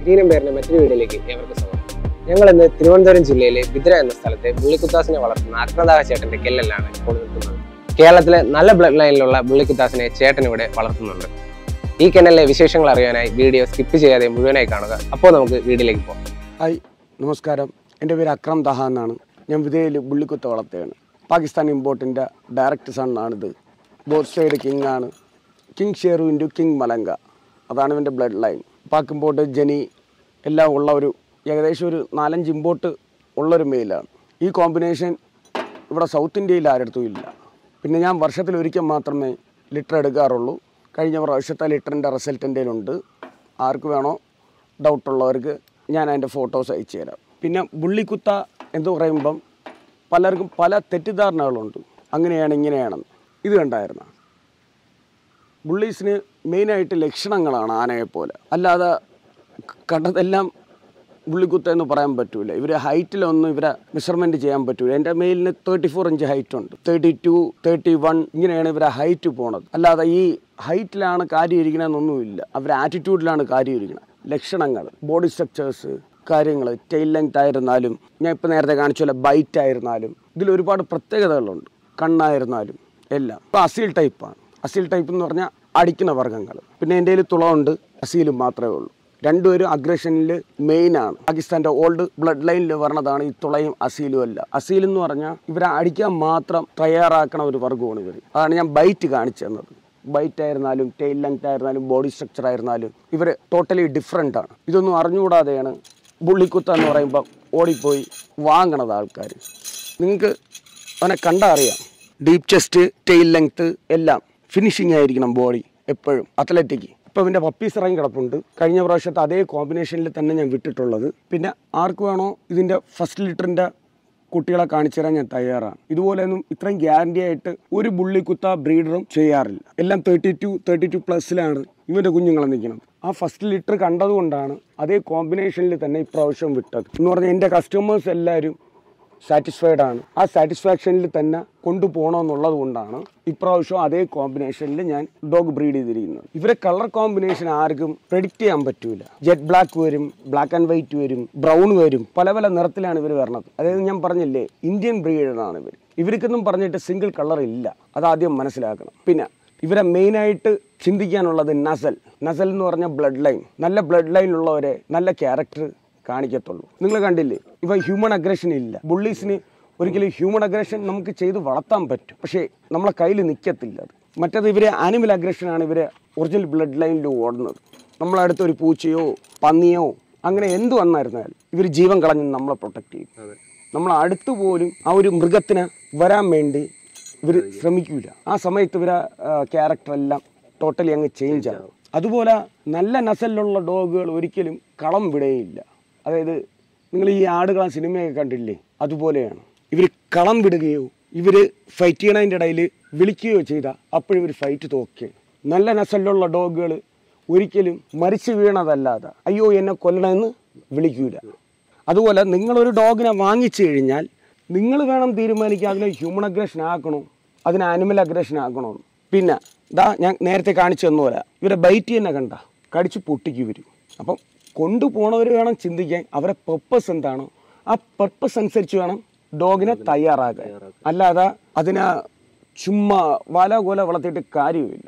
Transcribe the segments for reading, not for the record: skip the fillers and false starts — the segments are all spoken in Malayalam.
ടീനം പേരിന്റെ മറ്റൊരു വീഡിയോയിലേക്ക് ഏവർക്കും സ്വാഗതം. ഞങ്ങൾ ഇന്ന് തിരുവനന്തപുരം ജില്ലയിലെ വിതുര എന്ന സ്ഥലത്തെ ബുള്ളി കുത്താസിനെ വളർത്തുന്ന അക്രംദാഹ ചേട്ടന്റെ കെല്ലലാണ് ഇപ്പോൾ നിൽക്കുന്നത്. കേരളത്തിലെ നല്ല ബ്ലഡ് ലൈനിലുള്ള ബുള്ളി കുത്താസിനെ ചേട്ടൻ ഇവിടെ വളർത്തുന്നുണ്ട്. ഈ കെന്നലിലെ വിശേഷങ്ങൾ അറിയാനായി വീഡിയോ സ്കിപ്പ് ചെയ്യാതെ മുഴുവനായി കാണുക. അപ്പോൾ നമുക്ക് വീഡിയോയിലേക്ക് പോകാം. ഹായ്, നമസ്കാരം. എൻ്റെ പേര് THAHA എന്നാണ്. ഞാൻ വിതയിൽ ബുള്ളിക്കുത്ത വളർത്തുകയാണ്. പാകിസ്ഥാൻ ഇമ്പോർട്ടിൻ്റെ ഡയറക്റ്റ് സണ്ണാണിത്. ബോത്ത് സൈഡ് കിങ് ആണ്. കിങ് ഷെയർ ഇൻറ്റു കിങ് മലങ്ക, അതാണ് ഇവൻ്റെ ബ്ലഡ് ലൈൻ. പാക്ക് ഇമ്പോർട്ട് ജനി എല്ലാം ഉള്ള ഒരു ഏകദേശം ഒരു 4-5 ഇമ്പോർട്ട് ഉള്ളൊരു മെയിലാണ്. ഈ കോമ്പിനേഷൻ ഇവിടെ സൗത്ത് ഇന്ത്യയിൽ ആരടുത്തും ഇല്ല. പിന്നെ ഞാൻ വർഷത്തിലൊരിക്കൽ മാത്രമേ ലിറ്റർ എടുക്കാറുള്ളൂ. കഴിഞ്ഞ പ്രാവശ്യത്തെ ലിറ്ററിൻ്റെ റിസൾട്ട് എൻ്റെ കയ്യിലുണ്ട്. ആർക്ക് വേണോ ഡൗട്ടുള്ളവർക്ക് ഞാൻ അതിൻ്റെ ഫോട്ടോസ് അയച്ചു തരാം. പിന്നെ ബുള്ളിക്കുത്ത എന്ന് പറയുമ്പം പലർക്കും പല തെറ്റിദ്ധാരണകളുണ്ട്. അങ്ങനെയാണ് ഇങ്ങനെയാണെന്ന്. ഇത് കണ്ടായിരുന്നു. ബുള്ളീസിന് മെയിനായിട്ട് ലക്ഷണങ്ങളാണ് ആനയെപ്പോലെ, അല്ലാതെ കണ്ടതെല്ലാം ബുള്ളിക്കുത്ത എന്ന് പറയാൻ പറ്റില്ല. ഇവർ ഹൈറ്റിലൊന്നും ഇവരെ മെഷർമെൻറ്റ് ചെയ്യാൻ പറ്റില്ല. എൻ്റെ മെയിലിന് 34 ഇഞ്ച് ഹൈറ്റ് ഉണ്ട്, 32, 31 ഇങ്ങനെയാണ് ഇവരെ ഹൈറ്റ് പോണത്. അല്ലാതെ ഈ ഹൈറ്റിലാണ് കാര്യം ഇരിക്കണമെന്നൊന്നുമില്ല. അവരുടെ ആറ്റിറ്റ്യൂഡിലാണ് കാര്യം ഇരിക്കുന്നത്. ലക്ഷണങ്ങൾ, ബോഡി സ്ട്രക്ചേഴ്സ്, കാര്യങ്ങൾ, ടെയിൽ ലെങ്ത് ആയിരുന്നാലും, ഞാൻ ഇപ്പോൾ നേരത്തെ കാണിച്ച പോലെ ബൈറ്റ് ആയിരുന്നാലും, ഇതിൽ ഒരുപാട് പ്രത്യേകതകളുണ്ട്. കണ്ണായിരുന്നാലും എല്ലാം. ഇപ്പോൾ അസീൽ ടൈപ്പാണ്. അസീൽ ടൈപ്പ് എന്ന് പറഞ്ഞാൽ അടിക്കുന്ന വർഗ്ഗങ്ങൾ. പിന്നെ എൻ്റെ കയ്യിൽ തുളമുണ്ട്, അസീലും മാത്രമേ ഉള്ളൂ. രണ്ടുപേരും അഗ്രഷനിൽ മെയിനാണ്. പാകിസ്ഥാൻ്റെ ഓൾഡ് ബ്ലഡ് ലൈനിൽ പറഞ്ഞതാണ് ഈ തുളയും അസീലും അല്ല. അസീൽ എന്ന് പറഞ്ഞാൽ ഇവരെ അടിക്കാൻ മാത്രം തയ്യാറാക്കണ ഒരു വർഗ്ഗമാണ് ഇവർ. അതാണ് ഞാൻ ബൈറ്റ് കാണിച്ചു തന്നത്. ബൈറ്റ് ആയിരുന്നാലും ടെയിൽ ലെങ്ത് ആയിരുന്നാലും ബോഡി സ്ട്രക്ചർ ആയിരുന്നാലും ഇവർ ടോട്ടലി ഡിഫറെൻ്റ് ആണ്. ഇതൊന്നും അറിഞ്ഞുകൂടാതെയാണ് ബുള്ളിക്കുത്ത എന്ന് പറയുമ്പോൾ ഓടിപ്പോയി വാങ്ങണത് ആൾക്കാർ. നിങ്ങൾക്ക് അവനെ കണ്ടാൽ അറിയാം. ഡീപ്പ് ചെസ്റ്റ്, ടെയിൽ ലെങ്ത്ത് എല്ലാം ഫിനിഷിംഗ് ആയിരിക്കണം ബോഡി എപ്പോഴും. അത്ലറ്റിക്. ഇപ്പോൾ ഇവൻ്റെ പപ്പീസ് ഇറങ്ങി കിടപ്പുണ്ട്. കഴിഞ്ഞ പ്രാവശ്യത്തെ അതേ കോമ്പിനേഷനിൽ തന്നെ ഞാൻ വിട്ടിട്ടുള്ളത്. പിന്നെ ആർക്ക് വേണോ ഇതിൻ്റെ ഫസ്റ്റ് ലിറ്ററിൻ്റെ കുട്ടികളെ കാണിച്ചു തരാൻ ഞാൻ തയ്യാറാണ്. ഇതുപോലെയൊന്നും ഇത്രയും ഗ്യാരണ്ടി ആയിട്ട് ഒരു ബുള്ളിക്കുത്ത ബ്രീഡറും ചെയ്യാറില്ല. എല്ലാം 32 പ്ലസ്സിലാണ് ഇവൻ്റെ കുഞ്ഞുങ്ങളെ നിൽക്കുന്നത്. ആ ഫസ്റ്റ് ലിറ്റർ കണ്ടതുകൊണ്ടാണ് അതേ കോമ്പിനേഷനിൽ തന്നെ ഇപ്രാവശ്യം വിട്ടത്. എന്ന് പറഞ്ഞാൽ എൻ്റെ കസ്റ്റമേഴ്സ് എല്ലാവരും സാറ്റിസ്ഫൈഡ് ആണ്. ആ സാറ്റിസ്ഫാക്ഷനിൽ തന്നെ കൊണ്ടുപോകണമെന്നുള്ളത് കൊണ്ടാണ് ഇപ്രാവശ്യം അതേ കോമ്പിനേഷനിൽ ഞാൻ ഡോഗ് ബ്രീഡ് ചെയ്തിരിക്കുന്നത്. ഇവരെ കളർ കോമ്പിനേഷൻ ആർക്കും പ്രെഡിക്റ്റ് ചെയ്യാൻ പറ്റൂല. ജെറ്റ് ബ്ലാക്ക് വരും, ബ്ലാക്ക് ആൻഡ് വൈറ്റ് വരും, ബ്രൗൺ വരും, പല പല നിറത്തിലാണ് ഇവർ വരണത്. അതായത് ഞാൻ പറഞ്ഞില്ലേ, ഇന്ത്യൻ ബ്രീഡാണ് ഇവർ. ഇവർക്കൊന്നും പറഞ്ഞിട്ട് സിംഗിൾ കളർ ഇല്ല. അതാദ്യം മനസ്സിലാക്കണം. പിന്നെ ഇവരെ മെയിനായിട്ട് ചിന്തിക്കാനുള്ളത് നസൽ എന്ന് പറഞ്ഞ ബ്ലഡ് ലൈൻ. നല്ല ബ്ലഡ് ലൈനിലുള്ളവരെ നല്ല ക്യാരക്ടർ കാണിക്കത്തുള്ളൂ. നിങ്ങൾ കണ്ടില്ലേ, ഇവ ഹ്യൂമൻ അഗ്രഷൻ ഇല്ല. ബുള്ളീസിന് ഒരിക്കലും ഹ്യൂമൻ അഗ്രഷൻ നമുക്ക് ചെയ്ത് വളർത്താൻ പറ്റും, പക്ഷേ നമ്മളെ കയ്യിൽ നിൽക്കത്തില്ല അത്. മറ്റേത് ഇവരെ ആനിമൽ അഗ്രഷനാണ് ഇവരെ ഒറിജിനൽ ബ്ലഡ് ലൈനിൽ ഓടുന്നത്. നമ്മളടുത്ത് ഒരു പൂച്ചയോ പന്നിയോ അങ്ങനെ എന്തു വന്നായിരുന്നാലും ഇവർ ജീവൻ കളഞ്ഞ് നമ്മളെ പ്രൊട്ടക്റ്റ് ചെയ്യും. നമ്മൾ അടുത്ത് പോലും ആ ഒരു മൃഗത്തിന് വരാൻ വേണ്ടി ഇവർ ശ്രമിക്കില്ല. ആ സമയത്ത് ഇവരെ ക്യാരക്ടറെല്ലാം ടോട്ടലി അങ്ങ് ചേഞ്ച് ആകും. അതുപോലെ നല്ല നസലിലുള്ള ഡോഗുകൾ ഒരിക്കലും കളം വിടുകയില്ല. അതായത് നിങ്ങൾ ഈ ആടുകളാ സിനിമയൊക്കെ കണ്ടില്ലേ, അതുപോലെയാണ്. ഇവർ കളം വിടുകയോ ഇവർ ഫൈറ്റ് ചെയ്യണതിൻ്റെ ഇടയിൽ വിളിക്കുകയോ ചെയ്താൽ അപ്പോഴിവർ ഫൈറ്റ് തോക്കുകയാണ്. നല്ല നസലിലുള്ള ഡോഗുകൾ ഒരിക്കലും മരിച്ചു വീണതല്ലാതെ അയ്യോ എന്നെ കൊല്ലണമെന്ന് വിളിക്കൂല. അതുപോലെ നിങ്ങളൊരു ഡോഗിനെ വാങ്ങിച്ചു കഴിഞ്ഞാൽ നിങ്ങൾ വേണം തീരുമാനിക്കുക അതിനെ ഹ്യൂമൻ അഗ്രഷൻ ആക്കണോ അതിനെ ആനിമൽ അഗ്രഷൻ ആക്കണോ. പിന്നെ ഞാൻ നേരത്തെ കാണിച്ചു തന്നപോലെ ഇവരെ ബൈറ്റ് തന്നെ കണ്ട കടിച്ച് പൊട്ടിക്ക് വരും. അപ്പം കൊണ്ടുപോണവർ വേണം ചിന്തിക്കാൻ അവരെ പർപ്പസ് എന്താണോ ആ പർപ്പസ് അനുസരിച്ച് വേണം ഡോഗിനെ തയ്യാറാക്കാൻ. അല്ലാതെ അതിനെ ചുമ്മാ വല കൊല വളർത്തിയിട്ട് കാര്യമില്ല.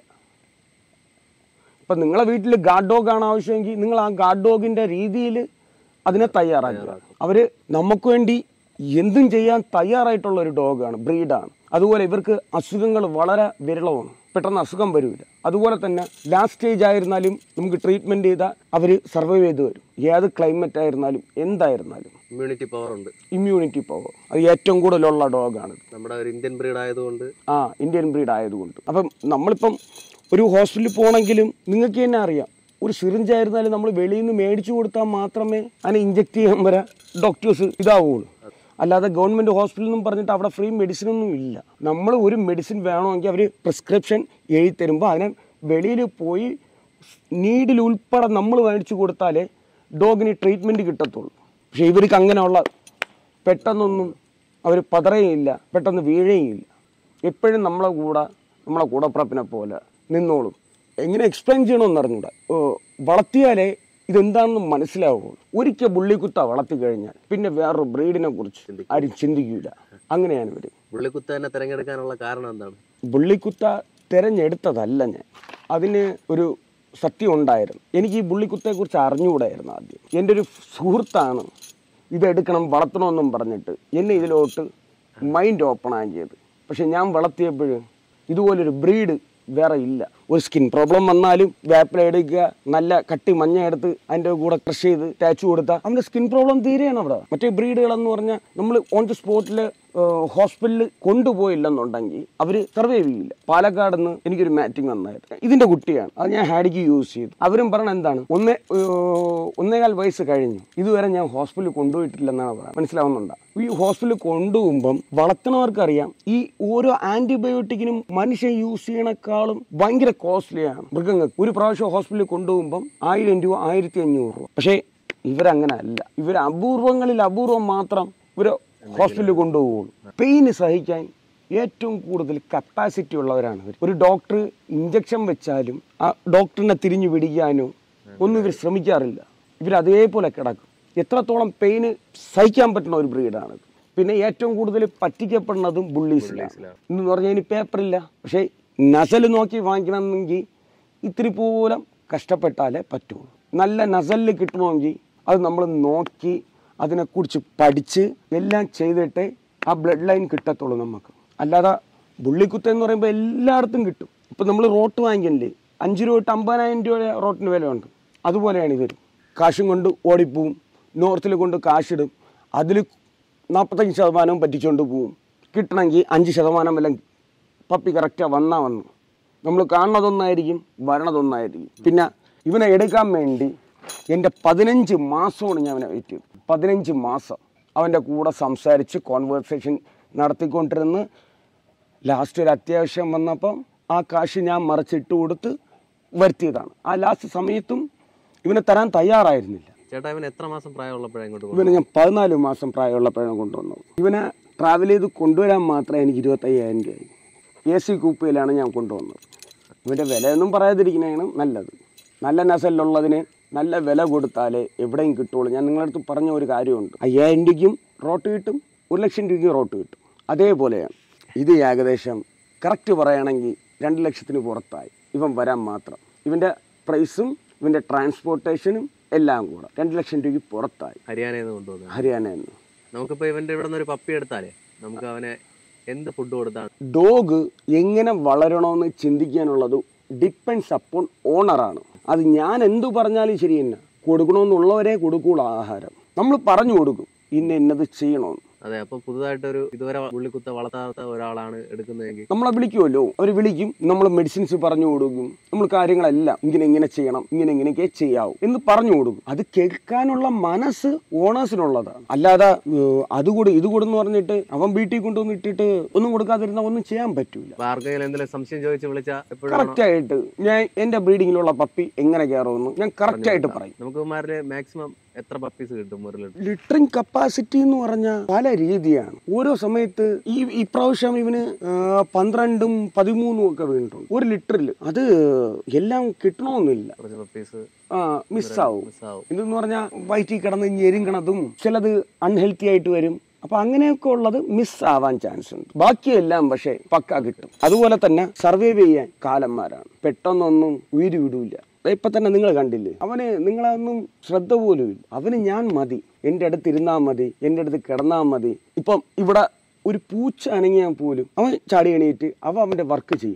ഇപ്പം നിങ്ങളെ വീട്ടിൽ ഗാർഡ് ഡോഗാണ് ആവശ്യമെങ്കിൽ നിങ്ങൾ ആ ഗാർഡ് ഡോഗിൻ്റെ രീതിയിൽ അതിനെ തയ്യാറാക്കുക. അവർ നമുക്ക് വേണ്ടി എന്തും ചെയ്യാൻ തയ്യാറായിട്ടുള്ള ഒരു ഡോഗാണ്, ബ്രീഡാണ്. അതുപോലെ ഇവർക്ക് അസുഖങ്ങൾ വളരെ വിരളമാണ്, പെട്ടെന്ന് അസുഖം വരില്ല. അതുപോലെ തന്നെ ലാസ്റ്റ് സ്റ്റേജ് ആയിരുന്നാലും നമുക്ക് ട്രീറ്റ്മെൻറ്റ് ചെയ്താൽ അവർ സർവൈവ് ചെയ്ത് വരും. ഏത് ക്ലൈമറ്റ് ആയിരുന്നാലും എന്തായിരുന്നാലും ഇമ്മ്യൂണിറ്റി പവർ ഉണ്ട്. ഇമ്മ്യൂണിറ്റി പവർ അത് ഏറ്റവും കൂടുതലുള്ള ഡോഗാണ്. നമ്മുടെ ഒരു ഇന്ത്യൻ ബ്രീഡ് ആയതുകൊണ്ട് ഇന്ത്യൻ ബ്രീഡ് ആയതുകൊണ്ട്. അപ്പം നമ്മളിപ്പം ഒരു ഹോസ്പിറ്റലിൽ പോകണമെങ്കിലും നിങ്ങൾക്ക് തന്നെ അറിയാം, ഒരു സിറിഞ്ചായിരുന്നാലും നമ്മൾ വെളിയിൽ നിന്ന് മേടിച്ചു കൊടുത്താൽ മാത്രമേ അതിനെ ഇഞ്ചെക്ട് ചെയ്യാൻ വരെ ഡോക്ടേഴ്സ് ഇതാവുള്ളൂ. അല്ലാതെ ഗവൺമെൻറ് ഹോസ്പിറ്റലിൽ നിന്നും പറഞ്ഞിട്ട് അവിടെ ഫ്രീ മെഡിസിനൊന്നും ഇല്ല. നമ്മൾ ഒരു മെഡിസിൻ വേണമെങ്കിൽ അവർ പ്രിസ്ക്രിപ്ഷൻ എഴുതി തരുമ്പോൾ അതിനെ വെളിയിൽ പോയി നീഡിൽ ഉൾപ്പെടെ നമ്മൾ മേടിച്ചു കൊടുത്താലേ ഡോഗിന് ട്രീറ്റ്മെൻറ്റ് കിട്ടത്തുള്ളൂ. പക്ഷേ ഇവർക്ക് അങ്ങനെയുള്ള പെട്ടെന്നൊന്നും അവർ പതറുകയില്ല, പെട്ടെന്ന് വീഴുകയില്ല. എപ്പോഴും നമ്മളെ കൂടപ്പിറപ്പിനെ പോലെ നിന്നോളും. എങ്ങനെ എക്സ്പ്ലെയിൻ ചെയ്യണമെന്ന് അറിഞ്ഞൂടാ. വളർത്തിയാലേ ഇതെന്താണെന്ന് മനസ്സിലാവുള്ളൂ. ഒരിക്കൽ ബുള്ളിക്കുത്ത വളർത്തി കഴിഞ്ഞാൽ പിന്നെ വേറൊരു ബ്രീഡിനെ കുറിച്ച് ആരും ചിന്തിക്കില്ല. അങ്ങനെയാണ് ഇവർ. ബുള്ളിക്കുത്ത തന്നെ തിരഞ്ഞെടുക്കാനുള്ള കാരണം എന്താണ്? ബുള്ളിക്കുത്ത തിരഞ്ഞെടുത്തതല്ല ഞാൻ. അതിന് ഒരു സത്യം ഉണ്ടായിരുന്നു. എനിക്ക് ഈ ബുള്ളിക്കുത്തയെക്കുറിച്ച് അറിഞ്ഞുകൂടായിരുന്നു ആദ്യം. എൻ്റെ ഒരു സുഹൃത്താണ് ഇതെടുക്കണം വളർത്തണമെന്നും പറഞ്ഞിട്ട് എന്നെ ഇതിലോട്ട് മൈൻഡ് ഓപ്പൺ ആക്കിയത്. പക്ഷെ ഞാൻ വളർത്തിയപ്പോൾ ഇതുപോലൊരു ബ്രീഡ് വേറെ ഇല്ല. ഒരു സ്കിൻ പ്രോബ്ലം വന്നാലും വേപ്പില എടുക്കുക, നല്ല കട്ടി മഞ്ഞ എടുത്ത് അതിൻ്റെ കൂടെ ക്രഷ് ചെയ്ത് ടാച്ചു കൊടുത്താൽ അവൻ്റെ സ്കിൻ പ്രോബ്ലം തീരെയാണ് അവിടെ. മറ്റേ ബ്രീഡുകളെന്ന് പറഞ്ഞാൽ നമ്മൾ ഓൺ ദി സ്പോട്ടിൽ ഹോസ്പിറ്റലിൽ കൊണ്ടുപോയില്ലെന്നുണ്ടെങ്കിൽ അവർ സർവൈവ് ചെയ്യില്ല. പാലക്കാട് നിന്ന് എനിക്കൊരു മാറ്റിംഗ് വന്നായിരുന്നു. ഇതിൻ്റെ കുട്ടിയാണ്. അത് ഞാൻ ഹാഡിക്ക് യൂസ് ചെയ്തു. അവരും പറയണത് എന്താണ്, 1.25 വയസ്സ് കഴിഞ്ഞു, ഇതുവരെ ഞാൻ ഹോസ്പിറ്റലിൽ കൊണ്ടുപോയിട്ടില്ലെന്നാണ് പറയുന്നത്. മനസ്സിലാവുന്നുണ്ടോ? ഈ ഹോസ്പിറ്റലിൽ കൊണ്ടുപോകുമ്പം വളർത്തുന്നവർക്കറിയാം ഈ ഓരോ ആന്റിബയോട്ടിക്കിനും മനുഷ്യൻ യൂസ് ചെയ്യണേക്കാളും ഭയങ്കര കോസ്റ്റ്ലിയാണ് മൃഗങ്ങൾക്ക്. ഒരു പ്രാവശ്യം ഹോസ്പിറ്റലിൽ കൊണ്ടുപോകുമ്പം 1000 രൂപ 1500 രൂപ. പക്ഷേ ഇവരങ്ങനെ അല്ല. ഇവർ അപൂർവങ്ങളിൽ അപൂർവം മാത്രം ഇവർ ഹോസ്പിറ്റലിൽ കൊണ്ടുപോകുള്ളൂ. പെയിന് സഹിക്കാൻ ഏറ്റവും കൂടുതൽ കപ്പാസിറ്റി ഉള്ളവരാണ് ഇവർ. ഒരു ഡോക്ടർ ഇഞ്ചക്ഷൻ വെച്ചാലും ആ ഡോക്ടറിനെ തിരിഞ്ഞു പിടിക്കാനോ ഒന്നും ഇവർ ശ്രമിക്കാറില്ല. ഇവർ അതേപോലെ കിടക്കും. എത്രത്തോളം പെയിന് സഹിക്കാൻ പറ്റുന്ന ഒരു ബ്രീഡാണിത്. പിന്നെ ഏറ്റവും കൂടുതൽ പറ്റിക്കപ്പെടുന്നതും ബുള്ളീസിലാണ്. എന്ന് പറഞ്ഞാൽ ഇനി പേപ്പറില്ല. പക്ഷേ നസൽ നോക്കി വാങ്ങിക്കണമെങ്കിൽ ഇത്തിരി പോലും കഷ്ടപ്പെട്ടാലേ പറ്റുള്ളൂ. നല്ല നസലിൽ കിട്ടണമെങ്കിൽ അത് നമ്മൾ നോക്കി അതിനെക്കുറിച്ച് പഠിച്ച് എല്ലാം ചെയ്തിട്ടേ ആ ബ്ലഡ് ലൈൻ കിട്ടത്തുള്ളൂ നമുക്ക്. അല്ലാതെ ബുള്ളിക്കുത്ത എന്ന് പറയുമ്പോൾ എല്ലായിടത്തും കിട്ടും. ഇപ്പം നമ്മൾ റോട്ട് വാങ്ങിക്കണ്ടേ, 5 രൂപ തൊട്ട് 50,000 രൂപ റോട്ടിന് വിലയുണ്ട്. അതുപോലെയാണ് ഇവർ. കാശും കൊണ്ട് ഓടിപ്പോവും, നോർത്തിൽ കൊണ്ട് കാശിടും, അതിൽ 45% പറ്റിച്ചുകൊണ്ട് പോവും. കിട്ടണമെങ്കിൽ 5% വല്ല പപ്പി കറക്റ്റാണ് വന്നു. നമ്മൾ കാണുന്നതൊന്നായിരിക്കും, വരണതൊന്നായിരിക്കും. പിന്നെ ഇവനെ എടുക്കാൻ വേണ്ടി എൻ്റെ 15 മാസമാണ് ഞാൻ അവനെ വെയിറ്റ് ചെയ്തത്. 15 മാസം അവൻ്റെ കൂടെ സംസാരിച്ച് കോൺവേഴ്സേഷൻ നടത്തിക്കൊണ്ടിരുന്ന് ലാസ്റ്റ് ഒരു അത്യാവശ്യം വന്നപ്പം ആ കാശ് ഞാൻ മറിച്ചിട്ട് കൊടുത്ത് വരുത്തിയതാണ്. ആ ലാസ്റ്റ് സമയത്തും ഇവനെ തരാൻ തയ്യാറായിരുന്നില്ല. ചേട്ടാ, ഇവൻ എത്ര മാസം പ്രായമുള്ളപ്പോഴാണ് കൊണ്ട്? ഇവനെ ഞാൻ 14 മാസം പ്രായമുള്ളപ്പോഴാണ് കൊണ്ടുവന്നത്. ഇവനെ ട്രാവൽ ചെയ്ത് കൊണ്ടുവരാൻ മാത്രമേ എനിക്ക് 25,000 രൂപയായി. AC കൂപ്പയിലാണ് ഞാൻ കൊണ്ടുവന്നത്. ഇവൻ്റെ വിലയൊന്നും പറയാതിരിക്കുന്നതാണ് നല്ലത്. നല്ല നസലിലുള്ളതിന് നല്ല വില കൊടുത്താലേ എവിടെയും കിട്ടുള്ളൂ. ഞാൻ നിങ്ങളുടെ അടുത്ത് പറഞ്ഞ ഒരു കാര്യമുണ്ട്. 5000 രൂപയ്ക്കും റോട്ട് കിട്ടും, 1,00,000 രൂപയ്ക്കും റോട്ട് കിട്ടും. അതേപോലെയാണ് ഇത്. ഏകദേശം കറക്റ്റ് പറയുകയാണെങ്കിൽ 2 ലക്ഷത്തിന് പുറത്തായി ഇവൻ വരാൻ മാത്രം. ഇവൻ്റെ പ്രൈസും ഇവൻ്റെ ട്രാൻസ്പോർട്ടേഷനും എല്ലാം കൂടെ 2 ലക്ഷം രൂപയ്ക്ക് പുറത്തായി. ഹരിയാനയിൽ നിന്ന് കൊണ്ടുവന്നത്. ഹരിയാനയിൽ നിന്ന്. നമുക്കിപ്പോൾ ഇവൻ്റെ ഇവിടെ നിന്ന് ഒരു പപ്പി എടുത്താലേ നമുക്ക് അവനെ എന്ത് ഫുഡ് കൊടുത്താണ്? ഡോഗ് എങ്ങനെ വളരണമെന്ന് ചിന്തിക്കാനുള്ളത് ഡിപ്പെൻഡ്സ് അപ്പോൺ ഓണറാണ്. അത് ഞാൻ എന്തു പറഞ്ഞാലും ശരി തന്നെ, കൊടുക്കണമെന്നുള്ളവരെ കൊടുക്കുള്ളൂ ആഹാരം. നമ്മൾ പറഞ്ഞു കൊടുക്കും ഇന്നത് ചെയ്യണമെന്ന്. അതെ. അപ്പോൾ പുതുതായിട്ടൊരു ഇതുവരെ ബുള്ളിക്കുത്ത വളർത്താത്ത ഒരാളാണ് എടുക്കുന്നതെങ്കിൽ നമ്മളെ വിളിക്കുമല്ലോ. അവർ വിളിക്കും, നമ്മൾ മെഡിസിൻസ് പറഞ്ഞു കൊടുക്കും, നമ്മൾ കാര്യങ്ങളെല്ലാം ഇങ്ങനെ ചെയ്യണം, ഇങ്ങനെയൊക്കെ ചെയ്യാവും എന്ന് പറഞ്ഞു കൊടുക്കും. അത് കേൾക്കാനുള്ള മനസ്സ് ഓണേഴ്സിനുള്ളതാണ്. അല്ലാതെ അതുകൂടി ഇതുകൂടെന്ന് പറഞ്ഞിട്ട് അവൻ വീട്ടിൽ കൊണ്ടുവന്ന് ഇട്ടിട്ട് ഒന്നും കൊടുക്കാതിരുന്നാൽ ഒന്നും ചെയ്യാൻ പറ്റൂല. ആർക്കെങ്കിലും എന്തെങ്കിലും സംശയം ചോദിച്ച് വിളിച്ചാൽ കറക്റ്റായിട്ട് ഞാൻ എൻ്റെ ബ്രീഡിങ്ങിലുള്ള പപ്പി എങ്ങനെ കയറുമെന്ന് ഞാൻ കറക്റ്റായിട്ട് പറയും. നമുക്ക് മാക്സിമം എത്ര പപ്പീസ് കിട്ടും ഒരു ലിറ്റർ? ലിറ്ററിങ് കപ്പാസിറ്റി എന്ന് പറഞ്ഞാൽ പല രീതിയാണ്. ഓരോ സമയത്ത് ഈ പ്രാവശ്യം ഇവന് 12ഉം 13ഉം ഒക്കെ വീണിട്ടുണ്ട് ഒരു ലിറ്ററിൽ. അത് എല്ലാം കിട്ടണമെന്നില്ല, മിസ്സാവും. ഇതെന്ന് പറഞ്ഞാൽ വയറ്റിൽ കിടന്ന് ഞെരുങ്ങണതും ചിലത് അൺഹെൽത്തി ആയിട്ട് വരും. അപ്പൊ അങ്ങനെയൊക്കെ ഉള്ളത് മിസ് ആവാൻ ചാൻസ് ഉണ്ട്. ബാക്കിയെല്ലാം പക്ഷേ പക്ക കിട്ടും. അതുപോലെ തന്നെ സർവൈവ് ചെയ്യാൻ കാലന്മാരാണ്. പെട്ടെന്നൊന്നും ഉയിര് വിടൂല. ഇപ്പൊ തന്നെ നിങ്ങൾ കണ്ടില്ലേ, അവന് നിങ്ങളൊന്നും ശ്രദ്ധ പോലും ഇല്ല. അവന് ഞാൻ മതി, എൻ്റെ അടുത്ത് ഇരുന്നാൽ മതി, എൻ്റെ അടുത്ത് കിടന്നാൽ മതി. ഇപ്പം ഇവിടെ ഒരു പൂച്ച അനങ്ങിയാൽ പോലും അവൻ ചാടി എണീറ്റ് അവൻ്റെ വർക്ക് ചെയ്യും.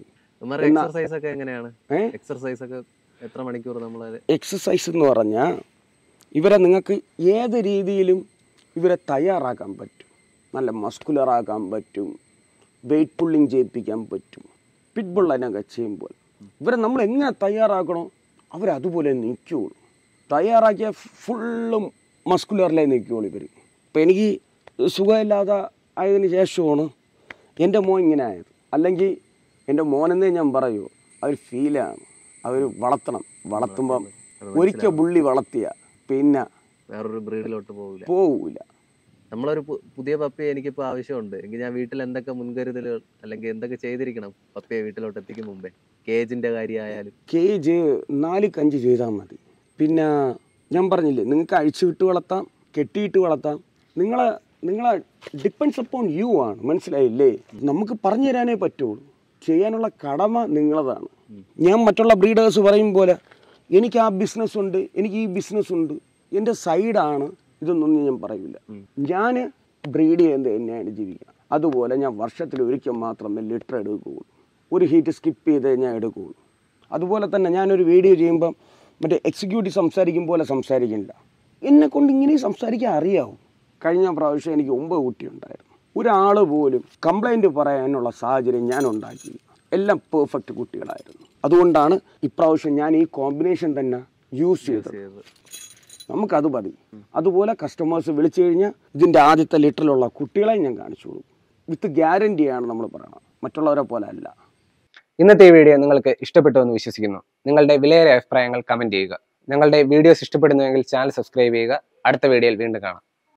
എക്സസൈസ് എന്ന് പറഞ്ഞാൽ ഇവരെ നിങ്ങൾക്ക് ഏത് രീതിയിലും ഇവരെ തയ്യാറാക്കാൻ പറ്റും. നല്ല മസ്കുലറാക്കാൻ പറ്റും, വെയിറ്റ് പുള്ളിങ് ചെയ്യിപ്പിക്കാൻ പറ്റും. പിറ്റ്ബുള്ളതിനൊക്കെ ചെയ്യുമ്പോൾ ഇവരെ നമ്മൾ എങ്ങനെ തയ്യാറാക്കണോ അവരതുപോലെ നിൽക്കുകയുള്ളൂ. തയ്യാറാക്കിയ ഫുള്ളും മസ്കുലറിലേ നിൽക്കുകയുള്ളൂ ഇവർ. ഇപ്പം എനിക്ക് സുഖമില്ലാതെ ആയതിന് ശേഷമാണ് എൻ്റെ മോൻ ഇങ്ങനെ ആയത്. അല്ലെങ്കിൽ എൻ്റെ മോനെന്നേ ഞാൻ പറയൂ, അവർ ഫീലാണ്. അവർ വളർത്തണം. വളർത്തുമ്പം ഒരിക്കൽ ബുള്ളി വളർത്തിയ പിന്നെ വേറൊരു ബ്രീഡിലോട്ട് പോവില്ല. നമ്മളൊരു പുതിയ പപ്പിയെ എനിക്കിപ്പോൾ ആവശ്യമുണ്ട് എങ്കിൽ ഞാൻ വീട്ടിൽ എന്തൊക്കെ മുൻകരുതലുകൾ അല്ലെങ്കിൽ എന്തൊക്കെ ചെയ്തിരിക്കണം പപ്പിയെ വീട്ടിലോട്ട് എത്തിക്കും മുമ്പേ? കേജിൻ്റെ കാര്യമായാലും കേജ് 4 കഞ്ച് ചെയ്താൽ മതി. പിന്നെ ഞാൻ പറഞ്ഞില്ലേ, നിങ്ങൾക്ക് അഴിച്ചുവിട്ട് വളർത്താം, കെട്ടിയിട്ട് വളർത്താം. നിങ്ങളെ ഡിപ്പെൻഡ്സ് അപ്പോൺ യു ആണ്. മനസ്സിലായില്ലേ? നമുക്ക് പറഞ്ഞു തരാനേ പറ്റുള്ളൂ. ചെയ്യാനുള്ള കടമ നിങ്ങളതാണ്. ഞാൻ മറ്റുള്ള ബ്രീഡേഴ്സ് പറയും പോലെ എനിക്ക് ആ ബിസിനസ് ഉണ്ട്, എനിക്ക് ഈ ബിസിനസ് ഉണ്ട്, എൻ്റെ സൈഡാണ് ഇതൊന്നും ഞാൻ പറയില്ല. ഞാൻ ബ്രീഡ് ചെയ്യുന്നത് തന്നെയാണ് ജീവിക്കുക. അതുപോലെ ഞാൻ വർഷത്തിൽ ഒരിക്കൽ മാത്രമേ ലിറ്റർ എടുക്കുകയുള്ളൂ. ഒരു ഹീറ്റ് സ്കിപ്പ് ചെയ്തേ ഞാൻ എടുക്കുകയുള്ളൂ. അതുപോലെ തന്നെ ഞാനൊരു വീഡിയോ ചെയ്യുമ്പം മറ്റേ എക്സിക്യൂട്ടീവ് സംസാരിക്കും പോലെ സംസാരിക്കില്ല. എന്നെക്കൊണ്ട് ഇങ്ങനെ സംസാരിക്കാൻ അറിയാവും. കഴിഞ്ഞ പ്രാവശ്യം എനിക്ക് 9 കുട്ടിയുണ്ടായിരുന്നു. ഒരാൾ പോലും കംപ്ലൈൻറ്റ് പറയാനുള്ള സാഹചര്യം ഞാൻ ഉണ്ടാക്കി. എല്ലാം പെർഫെക്റ്റ് കുട്ടികളായിരുന്നു. അതുകൊണ്ടാണ് ഇപ്രാവശ്യം ഞാൻ ഈ കോമ്പിനേഷൻ തന്നെ യൂസ് ചെയ്തത്. നമുക്കത് മതി. അതുപോലെ കസ്റ്റമേഴ്സ് വിളിച്ചു കഴിഞ്ഞാൽ ഇതിൻ്റെ ആദ്യത്തെ ലിറ്ററിലുള്ള കുട്ടികളെ ഞാൻ കാണിച്ചു കൊടുക്കും. വിത്ത് ഗ്യാരണ്ടിയാണ് നമ്മൾ പറയണം, മറ്റുള്ളവരെ പോലെ അല്ല. ഇന്നത്തെ ഈ വീഡിയോ നിങ്ങൾക്ക് ഇഷ്ടപ്പെട്ടു എന്ന് വിശ്വസിക്കുന്നു. നിങ്ങളുടെ വിലയേറിയ അഭിപ്രായങ്ങൾ കമന്റ് ചെയ്യുക. ഞങ്ങളുടെ വീഡിയോസ് ഇഷ്ടപ്പെടുന്നുവെങ്കിൽ ചാനൽ സബ്സ്ക്രൈബ് ചെയ്യുക. അടുത്ത വീഡിയോയിൽ വീണ്ടും കാണാം.